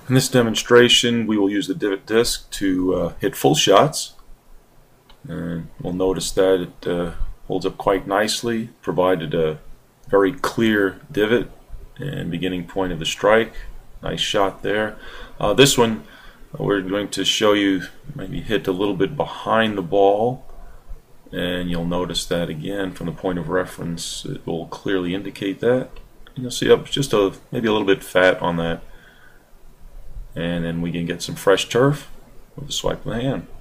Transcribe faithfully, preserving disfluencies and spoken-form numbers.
In this demonstration, we will use the Divot Disc to uh, hit full shots, and we'll notice that it uh, holds up quite nicely, provided a very clear divot and beginning point of the strike. Nice shot there. Uh, this one, we're going to show you maybe hit a little bit behind the ball, and you'll notice that again from the point of reference it will clearly indicate that. And you'll see up just a maybe a little bit fat on that. And then we can get some fresh turf with a swipe of the hand.